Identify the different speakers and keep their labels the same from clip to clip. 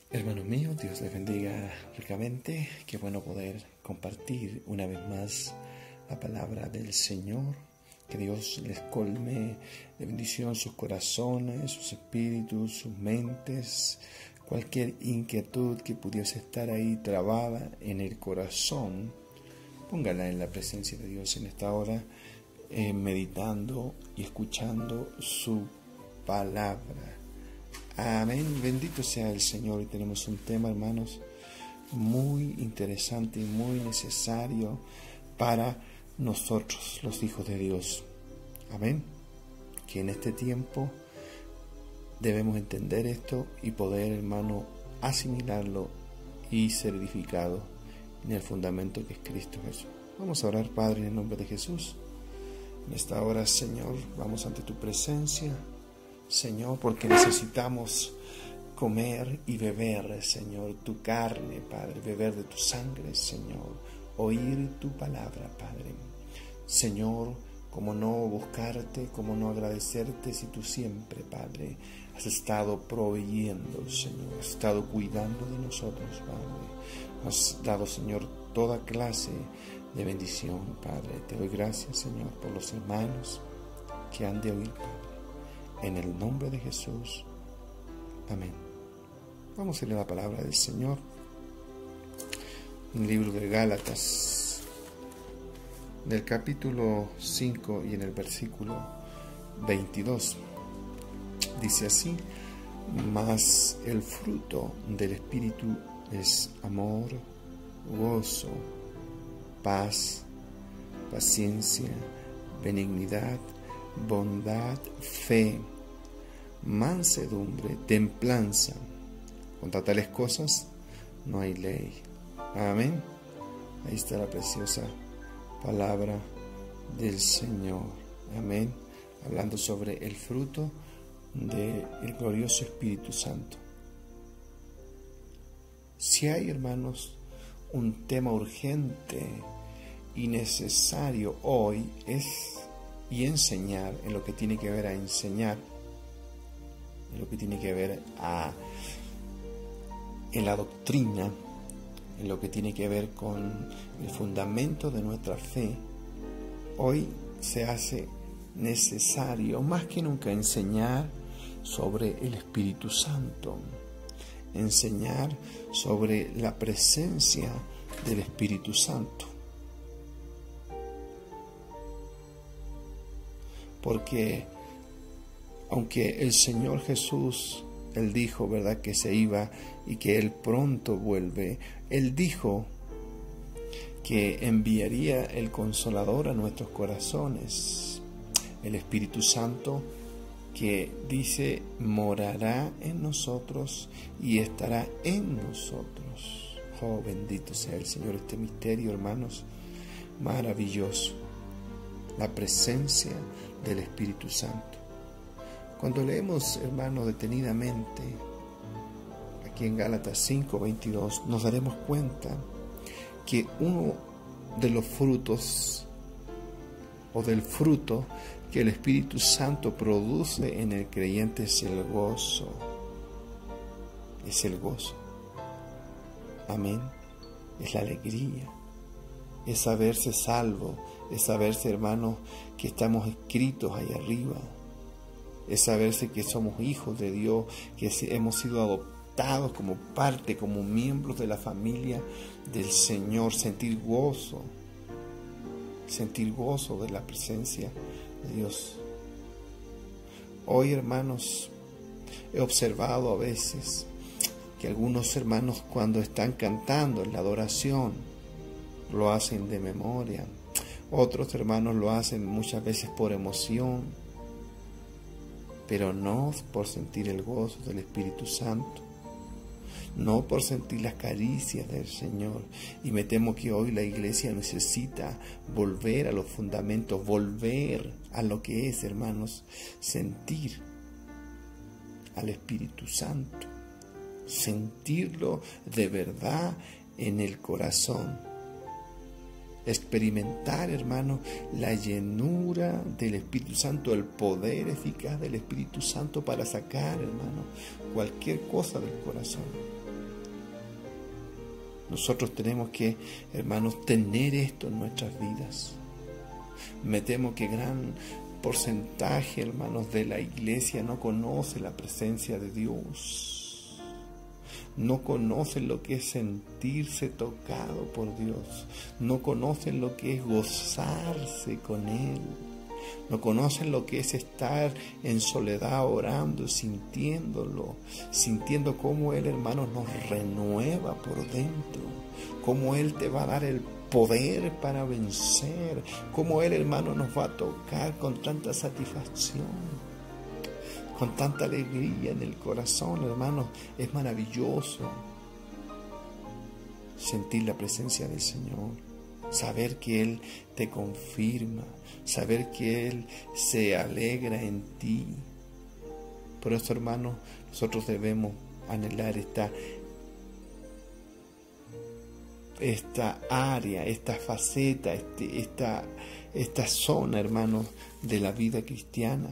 Speaker 1: Hermanos míos, Dios les bendiga ricamente. Qué bueno poder compartir una vez más la palabra del Señor. Que Dios les colme de bendición sus corazones, sus espíritus, sus mentes. Cualquier inquietud que pudiese estar ahí trabada en el corazón, póngala en la presencia de Dios en esta hora, meditando y escuchando su palabra. Amén, bendito sea el Señor. Y tenemos un tema, hermanos, muy interesante y muy necesario para nosotros, los hijos de Dios. Amén, que en este tiempo debemos entender esto y poder, hermano, asimilarlo y ser edificado en el fundamento que es Cristo Jesús. Vamos a orar, Padre, en el nombre de Jesús. En esta hora, Señor, vamos ante tu presencia, Señor, porque necesitamos comer y beber, Señor, tu carne, Padre, beber de tu sangre, Señor, oír tu palabra, Padre. Señor, cómo no buscarte, cómo no agradecerte si tú siempre, Padre, has estado proveyendo, Señor, has estado cuidando de nosotros, Padre. Has dado, Señor, toda clase de bendición, Padre. Te doy gracias, Señor, por los hermanos que han de oír, Padre. En el nombre de Jesús. Amén. Vamos a leer la palabra del Señor en el libro de Gálatas, del capítulo 5 y en el versículo 22. Dice así: mas el fruto del Espíritu es amor, gozo, paz, paciencia, benignidad, bondad, fe, mansedumbre, templanza. Contra tales cosas no hay ley. Amén. Ahí está la preciosa palabra del Señor. Amén. Hablando sobre el fruto del glorioso Espíritu Santo. Si hay, hermanos, un tema urgente y necesario hoy y enseñar en lo que tiene que ver a enseñar, en lo que tiene que ver en la doctrina, en lo que tiene que ver con el fundamento de nuestra fe. Hoy se hace necesario más que nunca enseñar sobre el Espíritu Santo, enseñar sobre la presencia del Espíritu Santo. Porque aunque el Señor Jesús, Él dijo, ¿verdad?, que se iba y que Él pronto vuelve, Él dijo que enviaría el Consolador a nuestros corazones, el Espíritu Santo, que dice morará en nosotros y estará en nosotros. Oh, bendito sea el Señor. Este misterio, hermanos, maravilloso, la presencia del Espíritu Santo. Cuando leemos, hermanos, detenidamente aquí en Gálatas 5:22, nos daremos cuenta que uno de los frutos o del fruto que el Espíritu Santo produce en el creyente es el gozo. Es el gozo. Amén. Es la alegría. Es saberse salvo. Es saberse, hermanos, que estamos escritos ahí arriba. Es saberse que somos hijos de Dios, que hemos sido adoptados como parte, como miembros de la familia del Señor. Sentir gozo de la presencia de Dios. Hoy, hermanos, he observado a veces que algunos hermanos, cuando están cantando en la adoración, lo hacen de memoria. Otros hermanos lo hacen muchas veces por emoción, pero no por sentir el gozo del Espíritu Santo, no por sentir las caricias del Señor. Y me temo que hoy la iglesia necesita volver a los fundamentos, volver a lo que es, hermanos, sentir al Espíritu Santo, sentirlo de verdad en el corazón. Experimentar, hermano, la llenura del Espíritu Santo, el poder eficaz del Espíritu Santo para sacar, hermano, cualquier cosa del corazón. Nosotros tenemos que, hermanos, tener esto en nuestras vidas. Me temo que gran porcentaje, hermanos, de la iglesia no conoce la presencia de Dios. No conocen lo que es sentirse tocado por Dios. No conocen lo que es gozarse con Él. No conocen lo que es estar en soledad orando, sintiéndolo, sintiendo cómo Él, hermanos, nos renueva por dentro, cómo Él te va a dar el poder para vencer, cómo Él, hermano, nos va a tocar con tanta satisfacción, con tanta alegría en el corazón, hermanos. Es maravilloso sentir la presencia del Señor, saber que Él te confirma, saber que Él se alegra en ti. Por eso, hermanos, nosotros debemos anhelar esta área, esta faceta, esta zona, hermanos, de la vida cristiana.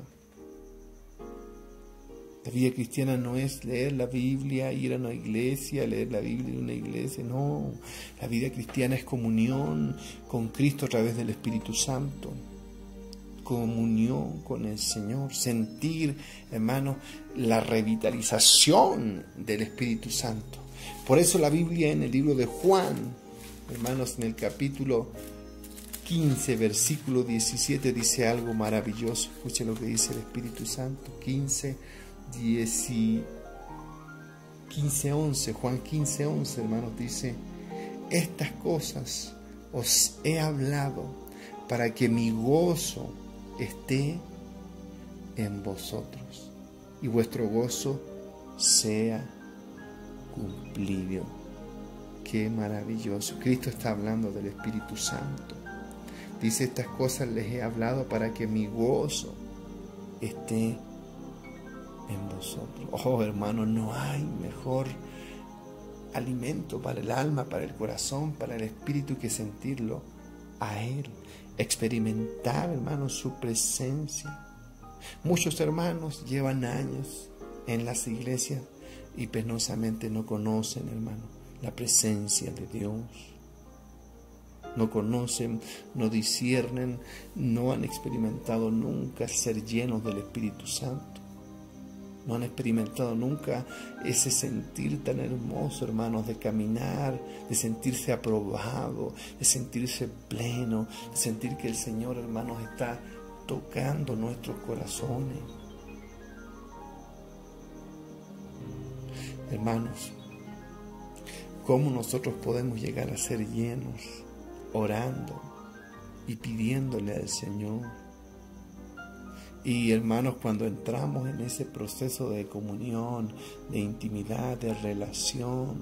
Speaker 1: La vida cristiana no es leer la Biblia, ir a una iglesia, leer la Biblia en una iglesia, no. La vida cristiana es comunión con Cristo a través del Espíritu Santo, comunión con el Señor, sentir, hermanos, la revitalización del Espíritu Santo. Por eso la Biblia en el libro de Juan, hermanos, en el capítulo 15, versículo 17, dice algo maravilloso. Escuchen lo que dice el Espíritu Santo. 15:11, Juan 15:11, hermanos, dice: estas cosas os he hablado para que mi gozo esté en vosotros y vuestro gozo sea cumplido. Qué maravilloso. Cristo está hablando del Espíritu Santo. Dice: estas cosas les he hablado para que mi gozo esté en vosotros. Oh, hermano, no hay mejor alimento para el alma, para el corazón, para el espíritu que sentirlo a Él, experimentar, hermano, su presencia. Muchos hermanos llevan años en las iglesias y penosamente no conocen, hermano, la presencia de Dios. No conocen, no disciernen, no han experimentado nunca ser llenos del Espíritu Santo. No han experimentado nunca ese sentir tan hermoso, hermanos, de caminar, de sentirse aprobado, de sentirse pleno, de sentir que el Señor, hermanos, está tocando nuestros corazones. Hermanos, ¿cómo nosotros podemos llegar a ser llenos orando y pidiéndole al Señor? Y hermanos, cuando entramos en ese proceso de comunión, de intimidad, de relación,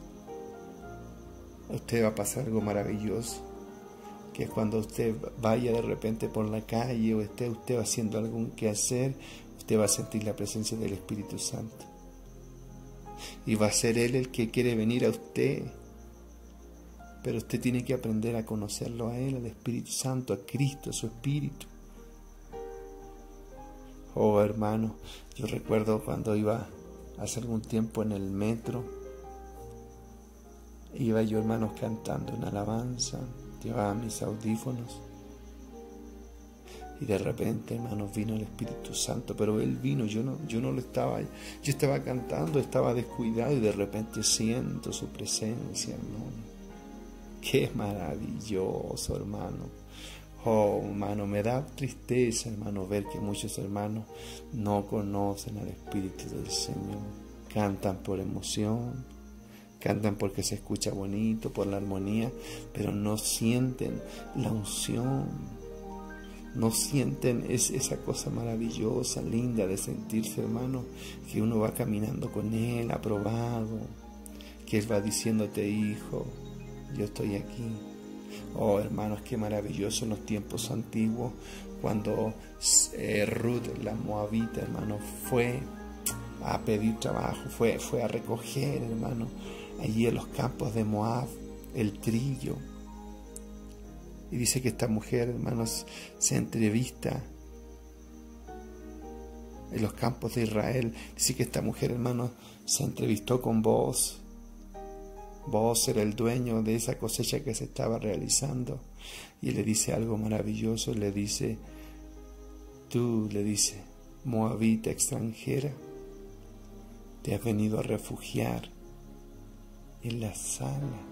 Speaker 1: a usted va a pasar algo maravilloso, que es cuando usted vaya de repente por la calle o esté usted haciendo algún quehacer, usted va a sentir la presencia del Espíritu Santo. Y va a ser Él el que quiere venir a usted. Pero usted tiene que aprender a conocerlo a Él, al Espíritu Santo, a Cristo, a su Espíritu. Oh, hermano, yo recuerdo cuando iba hace algún tiempo en el metro, iba yo, hermanos, cantando una alabanza, llevaba mis audífonos y de repente, hermanos, vino el Espíritu Santo, pero Él vino, yo no lo estaba, yo estaba cantando, estaba descuidado y de repente siento su presencia, hermano. Qué maravilloso, hermano. Oh, hermano, me da tristeza, hermano, ver que muchos hermanos no conocen al Espíritu del Señor. Cantan por emoción, cantan porque se escucha bonito, por la armonía, pero no sienten la unción, no sienten esa cosa maravillosa, linda de sentirse, hermano, que uno va caminando con Él, aprobado, que Él va diciéndote: hijo, yo estoy aquí. Oh, hermanos, qué maravilloso en los tiempos antiguos, cuando Ruth, la moabita, hermano, fue a pedir trabajo, fue a recoger, hermano, allí en los campos de Moab, el trigo. Y dice que esta mujer, hermanos, se entrevista en los campos de Israel. Dice que esta mujer, hermanos, se entrevistó con Booz. Vos eres el dueño de esa cosecha que se estaba realizando. Y le dice algo maravilloso, le dice, tú, le dice, moabita extranjera, te has venido a refugiar en la sala,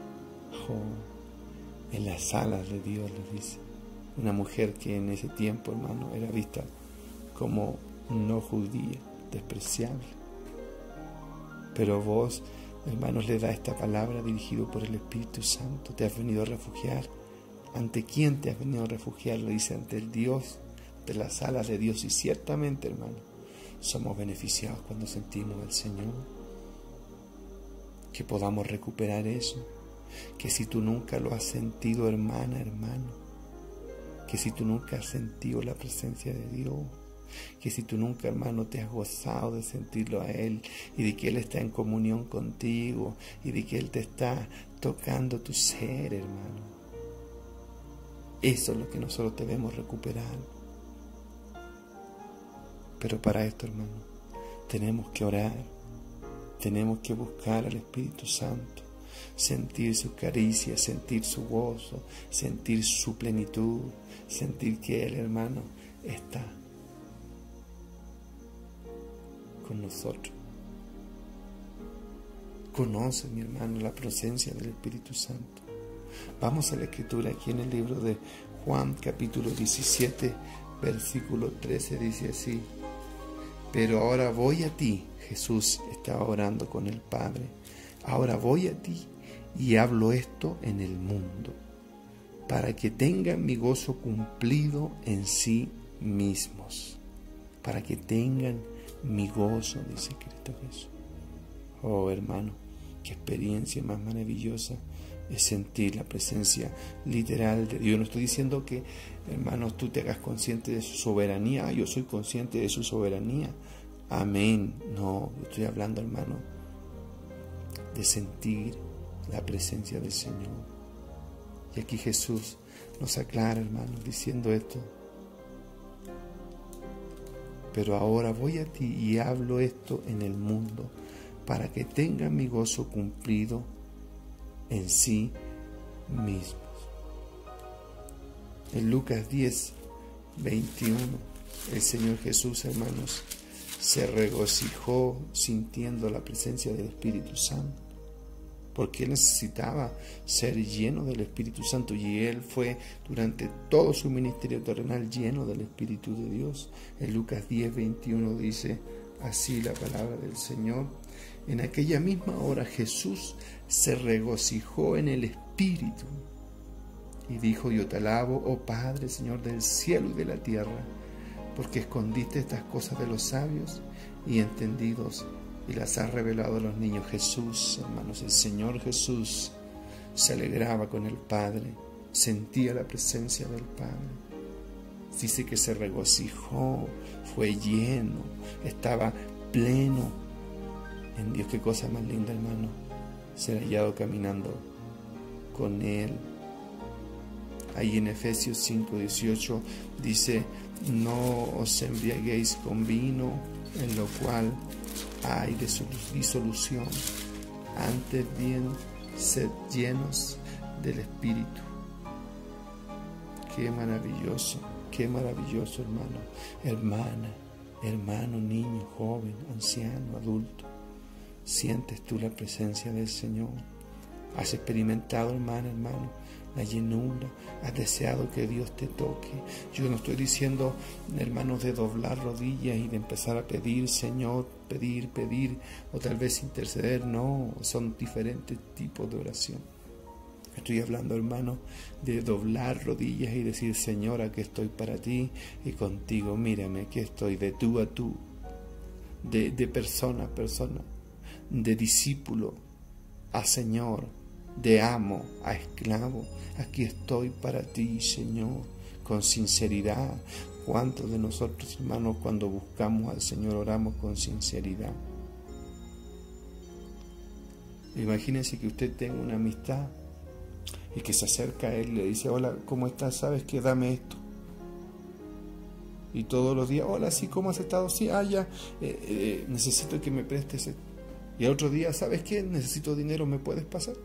Speaker 1: en las salas de Dios, le dice. Una mujer que en ese tiempo, hermano, era vista como no judía, despreciable. Pero vos, hermanos, le da esta palabra dirigido por el Espíritu Santo. Te has venido a refugiar. ¿Ante quién te has venido a refugiar? Le dice, ante el Dios, de las salas de Dios. Y ciertamente, hermano, somos beneficiados cuando sentimos al Señor. Que podamos recuperar eso. Que si tú nunca lo has sentido, hermana, hermano, que si tú nunca has sentido la presencia de Dios, que si tú nunca, hermano, te has gozado de sentirlo a Él y de que Él está en comunión contigo y de que Él te está tocando tu ser, hermano. Eso es lo que nosotros debemos recuperar. Pero para esto, hermano, tenemos que orar, tenemos que buscar al Espíritu Santo, sentir su caricia, sentir su gozo, sentir su plenitud, sentir que Él, hermano, está con nosotros. Conoce, mi hermano, la presencia del Espíritu Santo. Vamos a la escritura aquí en el libro de Juan, capítulo 17, versículo 13, dice así: pero ahora voy a ti, Jesús estaba orando con el Padre, ahora voy a ti y hablo esto en el mundo, para que tengan mi gozo cumplido en sí mismos, para que tengan mi gozo, dice Cristo Jesús. Oh, hermano, qué experiencia más maravillosa es sentir la presencia literal de Dios. No estoy diciendo que, hermanos, tú te hagas consciente de su soberanía. Yo soy consciente de su soberanía. Amén. No, yo estoy hablando, hermano, de sentir la presencia del Señor. Y aquí Jesús nos aclara, hermanos, diciendo esto: pero ahora voy a ti y hablo esto en el mundo, para que tengan mi gozo cumplido en sí mismos. En Lucas 10, 21, el Señor Jesús, hermanos, se regocijó sintiendo la presencia del Espíritu Santo, porque Él necesitaba ser lleno del Espíritu Santo, y Él fue durante todo su ministerio terrenal lleno del Espíritu de Dios. En Lucas 10, 21 dice así la palabra del Señor: en aquella misma hora Jesús se regocijó en el Espíritu y dijo: yo te alabo, oh Padre, Señor del cielo y de la tierra, porque escondiste estas cosas de los sabios y entendidos y las has revelado a los niños. Jesús, hermanos, el Señor Jesús se alegraba con el Padre, sentía la presencia del Padre. Dice que se regocijó, fue lleno, estaba pleno en Dios. Qué cosa más linda, hermano, ser hallado caminando con Él. Ahí en Efesios 5, 18 dice: no os embriaguéis con vino, en lo cual hay disolución, antes bien sed llenos del Espíritu. Qué maravilloso, hermano, hermana, hermano, niño, joven, anciano, adulto. ¿Sientes tú la presencia del Señor? ¿Has experimentado, hermano, la llenura? ¿Has deseado que Dios te toque? Yo no estoy diciendo, hermanos, de doblar rodillas y de empezar a pedir, Señor, pedir, o tal vez interceder. No, son diferentes tipos de oración. Estoy hablando, hermano, de doblar rodillas y decir: Señor, aquí estoy para ti y contigo. Mírame, aquí estoy, de tú a tú, de persona a persona, de discípulo a Señor, de amo a esclavo. Aquí estoy para ti, Señor, con sinceridad. ¿Cuántos de nosotros, hermanos, cuando buscamos al Señor oramos con sinceridad? Imagínense que usted tenga una amistad y que se acerca a Él y le dice: hola, ¿cómo estás? ¿Sabes qué? Dame esto. Y todos los días: hola, sí, ¿cómo has estado? Sí, ya, necesito que me prestes esto. Y al otro día, ¿sabes qué? Necesito dinero, ¿me puedes pasar?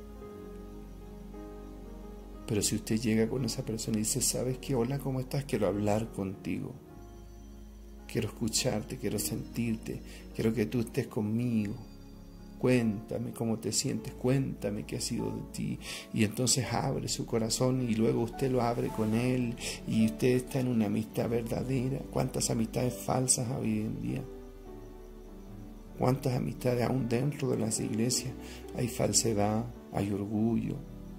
Speaker 1: Pero si usted llega con esa persona y dice, ¿sabes qué? Hola, ¿cómo estás? Quiero hablar contigo. Quiero escucharte, quiero sentirte, quiero que tú estés conmigo. Cuéntame cómo te sientes, cuéntame qué ha sido de ti. Y entonces abre su corazón y luego usted lo abre con él y usted está en una amistad verdadera. ¿Cuántas amistades falsas hay hoy en día? ¿Cuántas amistades aún dentro de las iglesias hay falsedad, hay orgullo?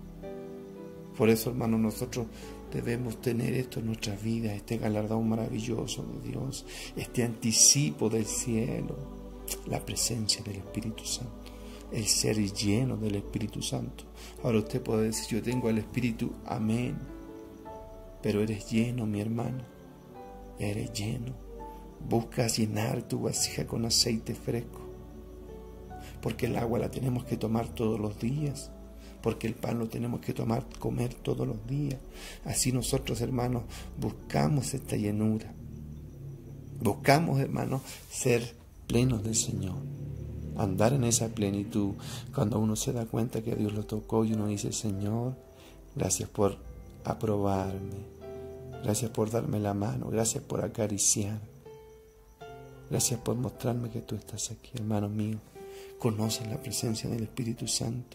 Speaker 1: Por eso, hermanos, nosotros debemos tener esto en nuestras vidas, este galardón maravilloso de Dios, este anticipo del cielo, la presencia del Espíritu Santo, el ser lleno del Espíritu Santo. Ahora usted puede decir, yo tengo al Espíritu, amén, pero eres lleno, mi hermano, eres lleno. Buscas llenar tu vasija con aceite fresco, porque el agua la tenemos que tomar todos los días, porque el pan lo tenemos que comer todos los días. Así nosotros, hermanos, buscamos esta llenura. Buscamos, hermanos, ser plenos del Señor. Andar en esa plenitud. Cuando uno se da cuenta que Dios lo tocó y uno dice, Señor, gracias por aprobarme. Gracias por darme la mano. Gracias por acariciar. Gracias por mostrarme que tú estás aquí, hermano mío. ¿Conoces la presencia del Espíritu Santo?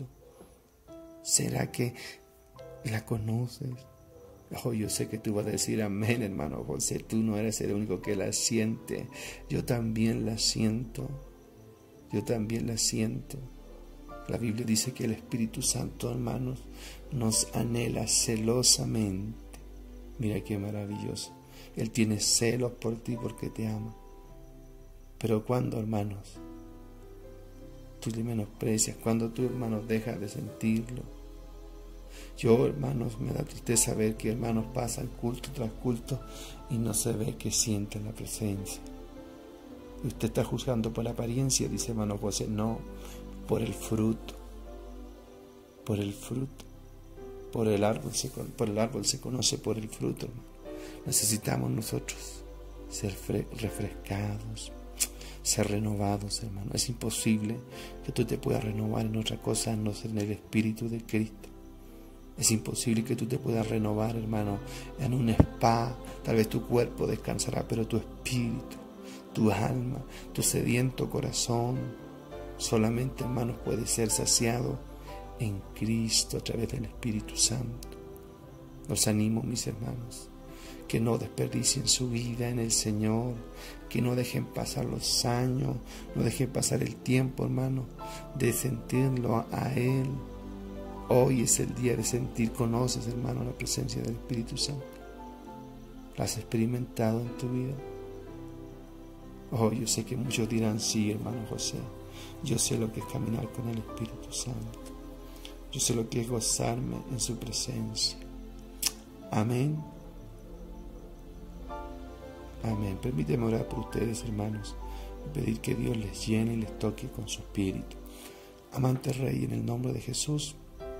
Speaker 1: ¿Será que la conoces? Oh, yo sé que tú vas a decir amén, hermano José. Tú no eres el único que la siente. Yo también la siento. Yo también la siento. La Biblia dice que el Espíritu Santo, hermanos, nos anhela celosamente. Mira qué maravilloso. Él tiene celos por ti porque te ama. Pero cuando, hermanos, tú le menosprecias, cuando tú, hermanos, dejas de sentirlo. Yo, hermanos, me da tristeza ver que hermanos pasan culto tras culto y no se ve que sienten la presencia. Y usted está juzgando por la apariencia, dice hermano José. No, por el fruto. Por el fruto. Por el árbol se conoce por el fruto, hermano. Necesitamos nosotros ser refrescados, ser renovados, hermano. Es imposible que tú te puedas renovar en otra cosa, no ser en el Espíritu de Cristo. Es imposible que tú te puedas renovar, hermano, en un spa. Tal vez tu cuerpo descansará, pero tu espíritu, tu alma, tu sediento corazón, solamente, hermanos, puede ser saciado en Cristo a través del Espíritu Santo. Los animo, mis hermanos, que no desperdicien su vida en el Señor, que no dejen pasar los años, no dejen pasar el tiempo, hermano, de sentirlo a Él. Hoy es el día de sentir. ¿Conoces, hermano, la presencia del Espíritu Santo? ¿La has experimentado en tu vida? Oh, yo sé que muchos dirán, sí, hermano José, yo sé lo que es caminar con el Espíritu Santo. Yo sé lo que es gozarme en su presencia. Amén. Amén. Permíteme orar por ustedes, hermanos, y pedir que Dios les llene y les toque con su Espíritu. Amante Rey, en el nombre de Jesús,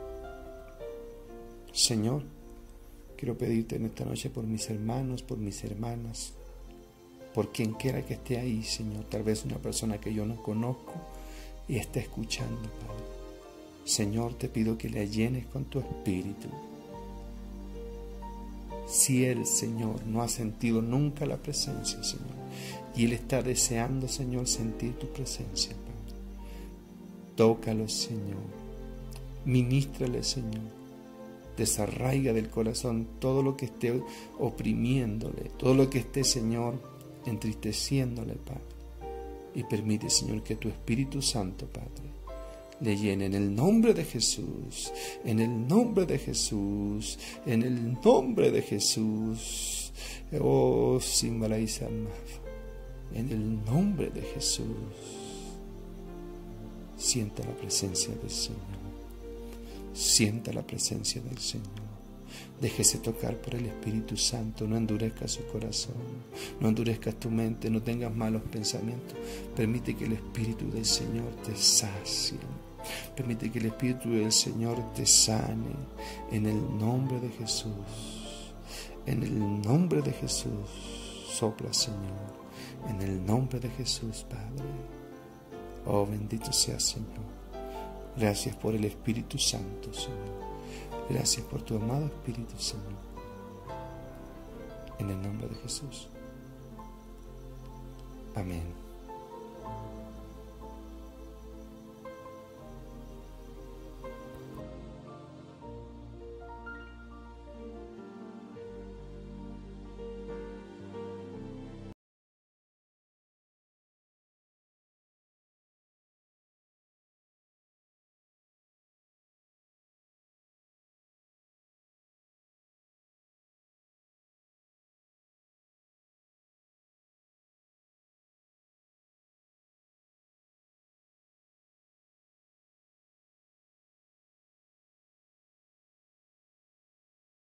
Speaker 1: Señor, quiero pedirte en esta noche por mis hermanos, por mis hermanas, por quien quiera que esté ahí, Señor. Tal vez una persona que yo no conozco y está escuchando, Padre. Señor, te pido que le llenes con tu Espíritu. Si él, Señor, no ha sentido nunca la presencia, Señor, y él está deseando, Señor, sentir tu presencia, Padre, tócalo, Señor. Ministrale, Señor. Desarraiga del corazón todo lo que esté oprimiéndole, todo lo que esté, Señor, entristeciéndole, Padre. Y permite, Señor, que tu Espíritu Santo, Padre, le llene en el nombre de Jesús, en el nombre de Jesús, en el nombre de Jesús. Oh, Simbalaiza, en el nombre de Jesús. Sienta la presencia del Señor. Sienta la presencia del Señor. Déjese tocar por el Espíritu Santo. No endurezcas su corazón, no endurezcas tu mente, no tengas malos pensamientos. Permite que el Espíritu del Señor te sacie. Permite que el Espíritu del Señor te sane. En el nombre de Jesús. En el nombre de Jesús. Sopla, Señor. En el nombre de Jesús, Padre. Oh, bendito sea, Señor. Gracias por el Espíritu Santo, Señor. Gracias por tu amado Espíritu, Señor. En el nombre de Jesús. Amén.